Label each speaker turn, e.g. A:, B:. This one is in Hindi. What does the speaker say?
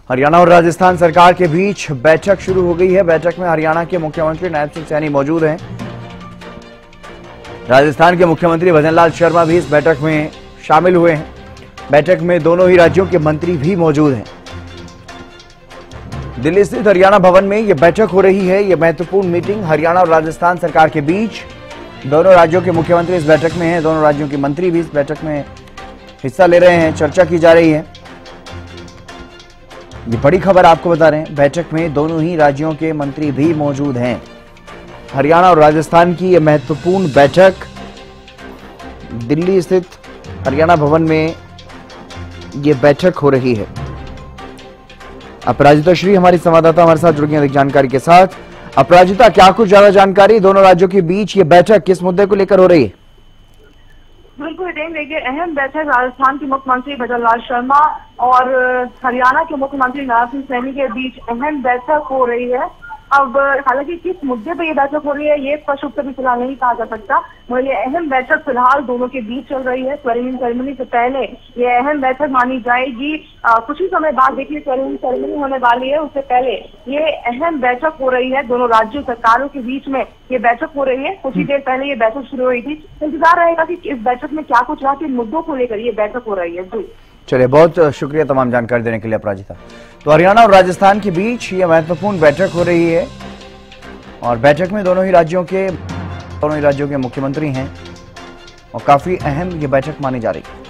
A: हरियाणा और राजस्थान सरकार के बीच बैठक शुरू हो गई है। बैठक में हरियाणा के मुख्यमंत्री नायब सिंह सैनी मौजूद हैं। राजस्थान के मुख्यमंत्री भजन लाल शर्मा भी इस बैठक में शामिल हुए हैं। बैठक में दोनों ही राज्यों के मंत्री भी मौजूद हैं। दिल्ली स्थित हरियाणा भवन में यह बैठक हो रही है। यह महत्वपूर्ण मीटिंग हरियाणा और राजस्थान सरकार के बीच, दोनों राज्यों के मुख्यमंत्री इस बैठक में हैं। दोनों राज्यों के मंत्री भी इस बैठक में हिस्सा ले रहे हैं। चर्चा की जा रही है। ये बड़ी खबर आपको बता रहे हैं। बैठक में दोनों ही राज्यों के मंत्री भी मौजूद हैं। हरियाणा और राजस्थान की यह महत्वपूर्ण बैठक दिल्ली स्थित हरियाणा भवन में यह बैठक हो रही है। अपराजिता श्री हमारी संवाददाता हमारे साथ जुड़ गई अधिक जानकारी के साथ। अपराजिता, क्या कुछ ज्यादा जानकारी, दोनों राज्यों के बीच ये बैठक किस मुद्दे को लेकर हो रही है?
B: बिल्कुल, देखिए अहम बैठक राजस्थान के मुख्यमंत्री भजन लाल शर्मा और हरियाणा के मुख्यमंत्री नायब सिंह सैनी के बीच अहम बैठक हो रही है। अब हालांकि किस मुद्दे पर यह बैठक हो रही है ये स्पष्ट रूप से भी फिलहाल नहीं कहा जा सकता, मगर ये अहम बैठक फिलहाल दोनों के बीच चल रही है। स्वेरिंग सेरेमनी से पहले ये अहम बैठक मानी जाएगी। कुछ ही समय बाद देखिए स्वेरिंग सेरेमनी होने वाली है, उससे पहले ये अहम बैठक हो रही है। दोनों राज्यों सरकारों के बीच में ये बैठक हो रही है। कुछ ही देर पहले ये बैठक शुरू हुई थी। इंतजार रहेगा कि इस बैठक में क्या कुछ रहा, किन मुद्दों को लेकर ये बैठक हो रही है। जी
A: चलिए, बहुत शुक्रिया तमाम जानकारी देने के लिए अपराजिता। तो हरियाणा और राजस्थान के बीच यह महत्वपूर्ण बैठक हो रही है और बैठक में दोनों ही राज्यों के मुख्यमंत्री हैं और काफी अहम ये बैठक मानी जा रही है।